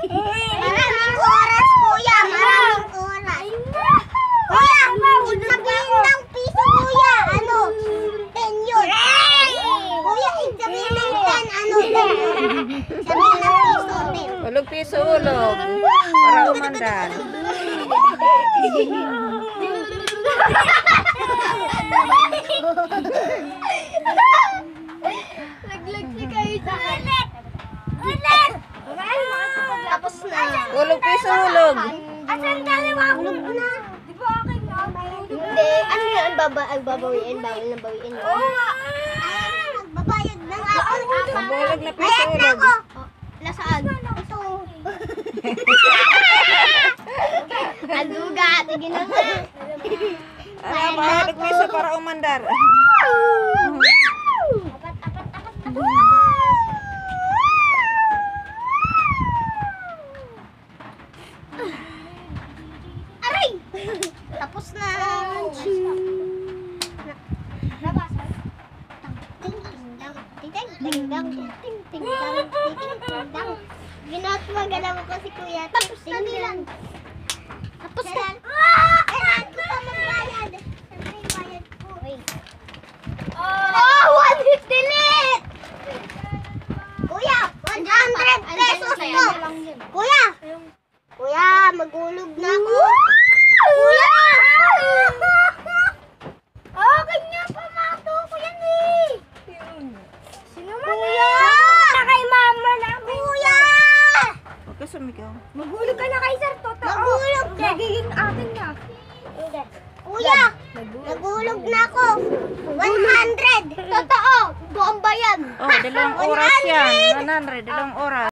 Maraming oras, kuya. Maraming oras. Kuya, sabihin ng piso, kuya. Ano? 10 yun. Kuya, sabihin ng 10. Ano? 10 yun. Sabihin ng piso, 10. Ulog piso, ulog. Para umandar. Laglag si kayo sa ulit! Ulit! Tapos na. Ulog piso, ulog. Asan ka na? Ulog na. Di ba akin na? Hindi. Ano yun? Ang babawiin? Bawal na bawiin. Oo nga. Magbabayad na nga ako. Mabulog na piso, Bayad na ulog. ako. Nasaan? Ito. Aduga. Tigil na nga. Ano, mahulog piso para umandar. Aray! Tapos na. Ginatwagan ako si Kuya. Tapos na nilan. Tapos na. Kailangan ko pa magbayad. Siyempre yung bayad ko. Oh, 1 delete! Kuya, 100 pesos mo. Kuya! Kuya, magulog na ako. Kuya! Akin nga pa, mato ko yan eh. Sino man kuya? Na kay mama na. Kuya! Huwag ka sumigaw. Magulog ka na kay sir, totoo. Magulog ka. Nagiging akin na. Kuya, nagulog na ako. 100. Totoo. Buong bayan. Oh, 2 oras yan. 100, 2 oras.